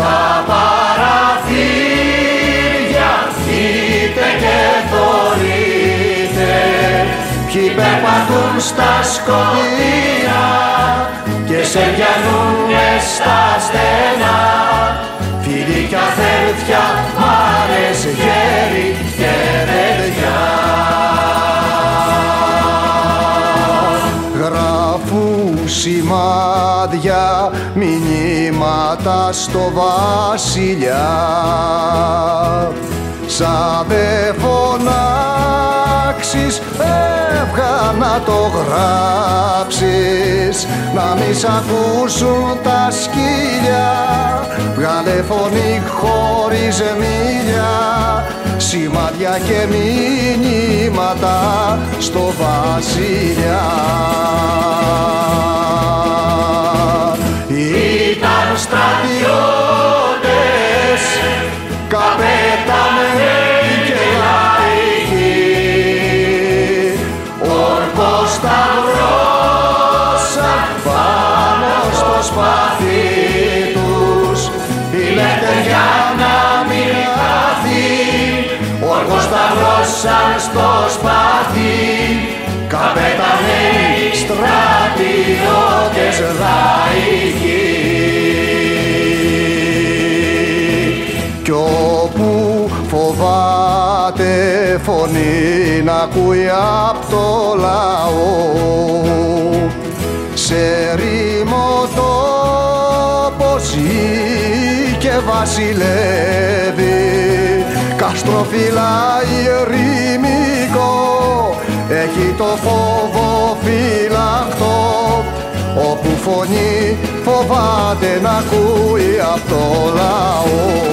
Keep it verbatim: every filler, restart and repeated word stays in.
στα παραθύρια είτε και θωρείτε, ποιοι περπατούν στα σκοτεινά και σε πιανούν μες στα στενά, φίλοι κι αδέρφια, μάνες, γέροι και παιδιά. Γράφουν σημάδια, μηνύματα στο βασιλιά, σαν δε φωνάξεις έβγα να το γράψεις, να μη σ' ακούσουν τα σκύλια, βγάλε φωνή χωρίς μίλια, σημάδια και μηνύματα στο βασιλιά. Ήταν στρατιώτες, καπετάνοι και λαϊκοί, όρκος σταυρώσαν πάνω στο σπαθί τους, η λευτεριά να μην χαθεί, όρκος σταυρώσαν στο σπαθί, καπετάνοι, στρατιώτες, λαϊκοί. Κι όπου φοβάται φωνή να ακούει απ' το λαό, σε ρήμο τόπο ζει και βασιλεύει, καστροφυλάει ερημικό, έχει το φόβο φυλαχτό, όπου φωνή φοβάται να ακούει απ' το λαό.